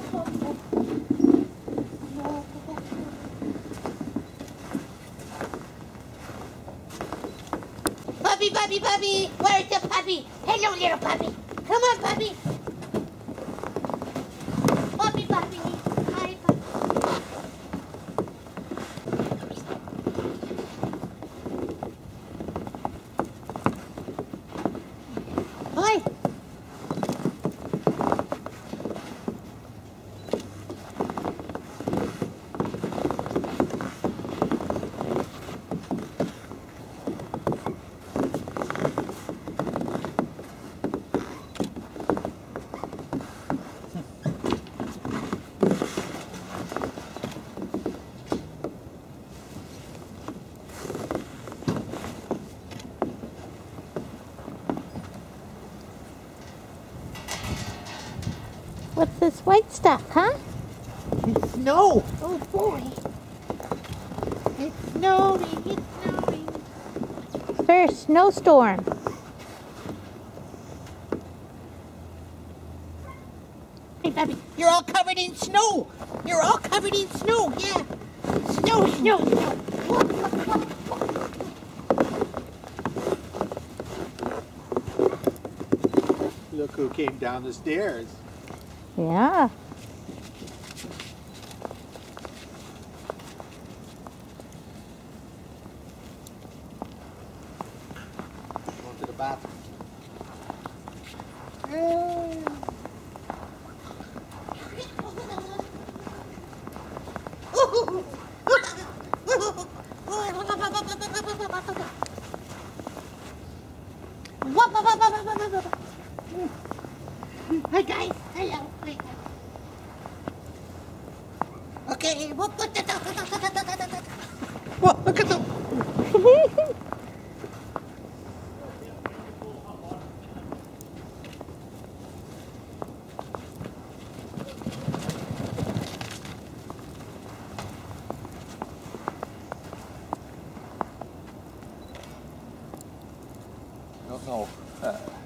Puppy, puppy, puppy! Where's the puppy? Hello, little puppy. Come on, puppy. Puppy, puppy. Hi, puppy. Hi. What's this white stuff, huh? It's snow. Oh boy. It's snowing, it's snowing. First snowstorm. Hey, Bobby, you're all covered in snow. You're all covered in snow, yeah. Snow, snow, snow. Look who came down the stairs. Yeah. Going to the bathroom. Hi guys, hello. Okay, Whoa, look at them. No, no.